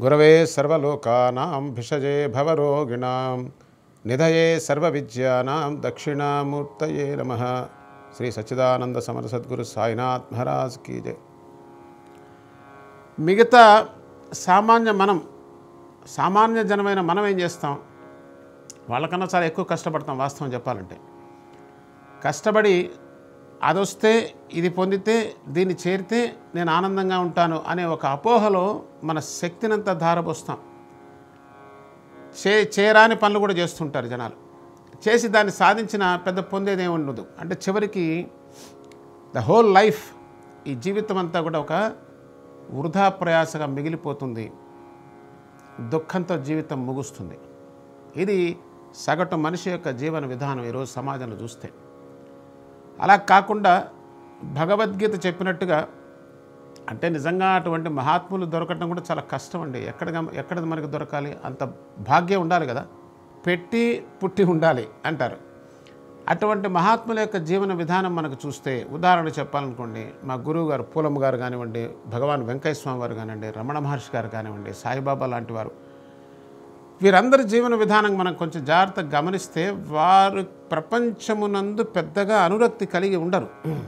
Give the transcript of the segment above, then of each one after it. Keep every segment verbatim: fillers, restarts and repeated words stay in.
గురవే సర్వలోకానాం భిషజే భవరోగిణాం నిధయే సర్వవిద్యానాం దక్షిణామూర్తయే నమః. శ్రీ సచ్చిదానంద సమర సద్గురు సాయినాథ్ మహారాజ్ కీ జై. మిగతా సామాన్య మనం సామాన్య జనమైన మనం ఏం చేస్తాం? వాళ్ళకన్నా చాలా ఎక్కువ కష్టపడతాం. వాస్తవం చెప్పాలంటే కష్టపడి అదొస్తే ఇది పొందితే దీన్ని చేరితే నేను ఆనందంగా ఉంటాను అనే ఒక అపోహలో మన శక్తినంతా ధారపోస్తాం. చే చేరాని పనులు కూడా చేస్తుంటారు జనాలు. చేసి దాన్ని సాధించిన పెద్ద పొందేది ఏమి ఉండదు. అంటే చివరికి ద హోల్ లైఫ్, ఈ జీవితం అంతా కూడా ఒక వృధా ప్రయాసగా మిగిలిపోతుంది. దుఃఖంతో జీవితం ముగుస్తుంది. ఇది సగటు మనిషి యొక్క జీవన విధానం ఈరోజు సమాజంలో చూస్తే. అలా కాకుండా భగవద్గీత చెప్పినట్టుగా, అంటే నిజంగా అటువంటి మహాత్ములు దొరకటం కూడా చాలా కష్టం అండి. ఎక్కడ ఎక్కడ మనకి దొరకాలి? అంత భాగ్యం ఉండాలి కదా, పెట్టి పుట్టి ఉండాలి అంటారు. అటువంటి మహాత్ముల యొక్క జీవన విధానం మనకు చూస్తే, ఉదాహరణ చెప్పాలనుకోండి, మా గురువు గారు పూలమ్మ గారు కానివ్వండి, భగవాన్ వెంకయ్య స్వామి వారు కానివ్వండి, రమణ మహర్షి గారు కానివ్వండి, సాయిబాబా లాంటి వారు, వీరందరి జీవన విధానం మనం కొంచెం జాగ్రత్తగా గమనిస్తే వారు ప్రపంచమునందు పెద్దగా అనురక్తి కలిగి ఉండరు.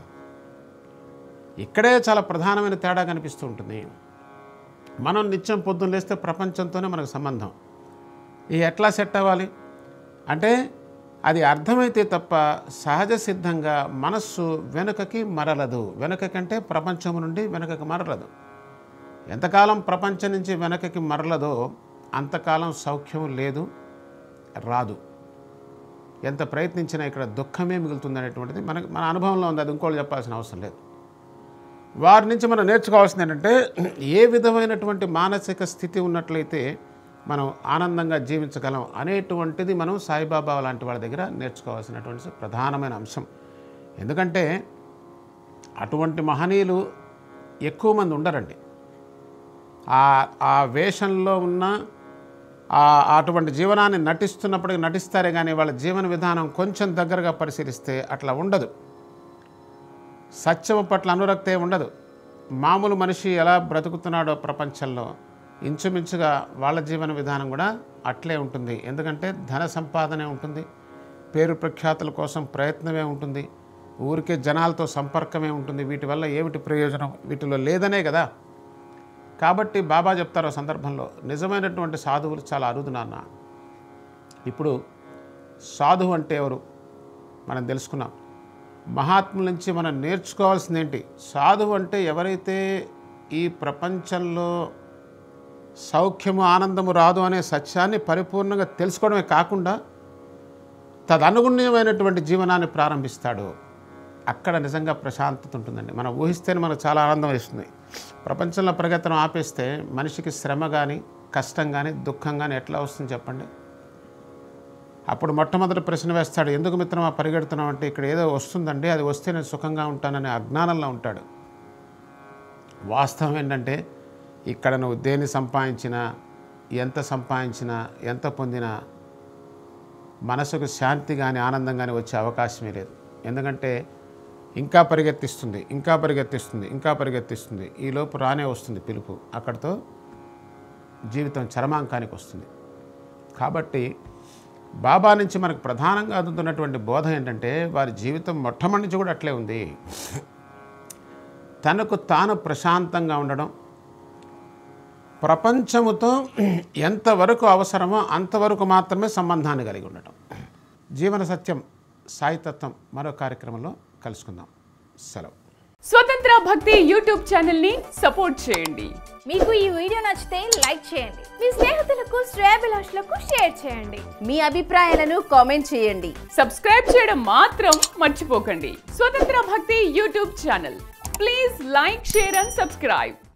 ఇక్కడే చాలా ప్రధానమైన తేడా కనిపిస్తూ ఉంటుంది. మనం నిత్యం పొద్దున్న లేస్తే ప్రపంచంతోనే మనకు సంబంధం. ఇది ఎట్లా సెట్ అవ్వాలి అంటే, అది అర్థమైతే తప్ప సహజ సిద్ధంగా మనస్సు వెనుకకి మరలదు. వెనుకకంటే ప్రపంచం నుండి వెనుకకి మరలదు. ఎంతకాలం ప్రపంచం నుంచి వెనుకకి మరలదో అంతకాలం సౌఖ్యం లేదు, రాదు. ఎంత ప్రయత్నించినా ఇక్కడ దుఃఖమే మిగులుతుంది అనేటువంటిది మనకి మన అనుభవంలో ఉంది. అది ఇంకోళ్ళు చెప్పాల్సిన అవసరం లేదు. వారి నుంచి మనం నేర్చుకోవాల్సింది ఏంటంటే, ఏ విధమైనటువంటి మానసిక స్థితి ఉన్నట్లయితే మనం ఆనందంగా జీవించగలం అనేటువంటిది మనం సాయిబాబా లాంటి వాళ్ళ దగ్గర నేర్చుకోవాల్సినటువంటి ప్రధానమైన అంశం. ఎందుకంటే అటువంటి మహనీయులు ఎక్కువ మంది ఉండరండి. ఆ ఆ వేషంలో ఉన్న అటువంటి జీవనాన్ని నటిస్తున్నప్పటికీ నటిస్తారే కానీ వాళ్ళ జీవన విధానం కొంచెం దగ్గరగా పరిశీలిస్తే అట్లా ఉండదు. సత్యం పట్ల అనురక్తే ఉండదు. మామూలు మనిషి ఎలా బ్రతుకుతున్నాడో ప్రపంచంలో ఇంచుమించుగా వాళ్ళ జీవన విధానం కూడా అట్లే ఉంటుంది. ఎందుకంటే ధన సంపాదనే ఉంటుంది, పేరు ప్రఖ్యాతుల కోసం ప్రయత్నమే ఉంటుంది, ఊరికే జనాలతో సంపర్కమే ఉంటుంది. వీటి వల్ల ఏమిటి ప్రయోజనం? వీటిలో లేదనే కదా. కాబట్టి బాబా చెప్తారు సందర్భంలో, నిజమైనటువంటి సాధువులు చాలా అరుదు నాన్న. ఇప్పుడు సాధువు అంటే ఎవరు మనం తెలుసుకున్నాం. మహాత్ముల నుంచి మనం నేర్చుకోవాల్సింది ఏంటి? సాధువు అంటే ఎవరైతే ఈ ప్రపంచంలో సౌఖ్యము ఆనందము రాదు అనే సత్యాన్ని పరిపూర్ణంగా తెలుసుకోవడమే కాకుండా తదనుగుణ్యమైనటువంటి జీవనాన్ని ప్రారంభిస్తాడు, అక్కడ నిజంగా ప్రశాంతత ఉంటుందండి. మనం ఊహిస్తేనే మనకు చాలా ఆనందం వేస్తుంది. ప్రపంచంలో ప్రగతిని ఆపేస్తే మనిషికి శ్రమ కానీ కష్టం కానీ దుఃఖం కానీ ఎట్లా వస్తుంది చెప్పండి? అప్పుడు మొట్టమొదటి ప్రశ్న వేస్తాడు, ఎందుకు మిత్రమా పరిగెడుతున్నాం అంటే, ఇక్కడ ఏదో వస్తుందండి, అది వస్తే నేను సుఖంగా ఉంటాననే అజ్ఞానంలో ఉంటాడు. వాస్తవం ఏంటంటే, ఇక్కడ నువ్వు దేన్ని సంపాదించినా, ఎంత సంపాదించినా, ఎంత పొందినా మనసుకు శాంతి కానీ ఆనందం కానీ వచ్చే అవకాశమే లేదు. ఎందుకంటే ఇంకా పరిగెత్తిస్తుంది ఇంకా పరిగెత్తిస్తుంది ఇంకా పరిగెత్తిస్తుంది ఈలోపు రానే వస్తుంది పిలుపు. అక్కడితో జీవితం చరమాంకానికి వస్తుంది. కాబట్టి బాబా నుంచి మనకు ప్రధానంగా అందుతున్నటువంటి బోధ ఏంటంటే, వారి జీవితం మొట్టమొదటి నుంచి కూడా అట్లే ఉంది. తనకు తాను ప్రశాంతంగా ఉండడం, ప్రపంచముతో ఎంతవరకు అవసరమో అంతవరకు మాత్రమే సంబంధాన్ని కలిగి ఉండటం. జీవన సత్యం సాయితత్వం మరో కార్యక్రమంలో కలుసుకుందాం. సెలవు. స్వతంత్ర భక్తి యూట్యూబ్ ఛానల్ ని సపోర్ట్ చేయండి. మీకు ఈ వీడియో నచ్చితే లైక్ చేయండి, మీ స్నేహితులకు శ్రేయోభిలాషులకు షేర్ చేయండి, మీ అభిప్రాయాలను కామెంట్ చేయండి. సబ్స్క్రైబ్ చేయడం మాత్రం మర్చిపోకండి. Swatantra Bhakti YouTube channel. Please like, share and subscribe.